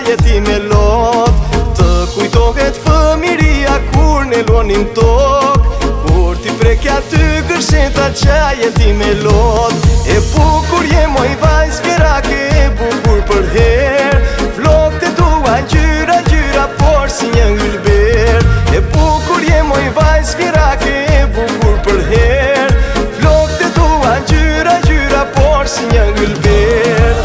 jeti me lot. Të kujtohet fëmiria kur ne luanim tok, kur ti prek aty gërsheta qa jeti me lot. E bukur je moj vajz fjerake, e bukur për her, flok të tua gjyra gjyra por si një ylber. E bukur je moj vajz fjerake, e bukur për her, flok të tua gjyra gjyra por si një ylber.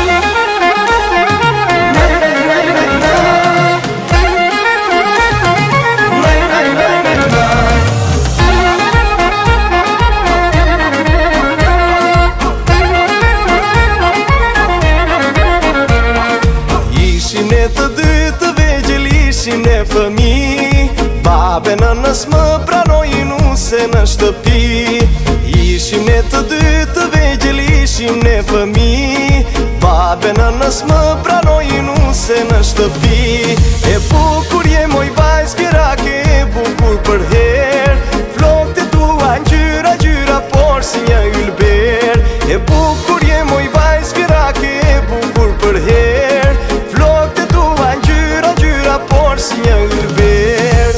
Ne të dy të vegjel ishim ne fëmi, babe në nës më pranojnë use në shtëpi. Ishim ne të dy të vegjel ishim ne fëmi, babe në nës më pranojnë use në shtëpi. E bukur je moj vajz fjerake, e bukur për her, flok të tua gjyra gjyra por si një ylber. E bukur je moj vajz fjerake, e bukur për her, flok të tua gjyra gjyra por si një ylber.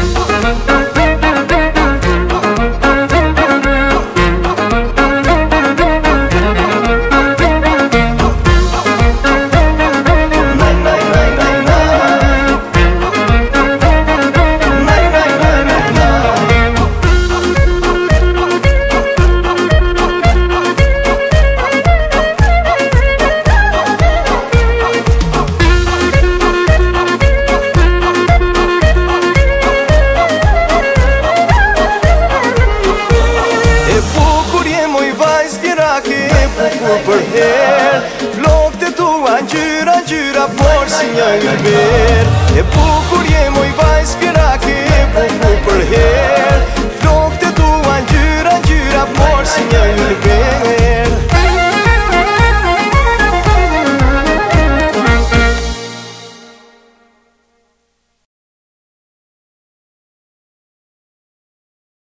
Bukur për her, flok të tua gjyra gjyra por si një ylber. E bukur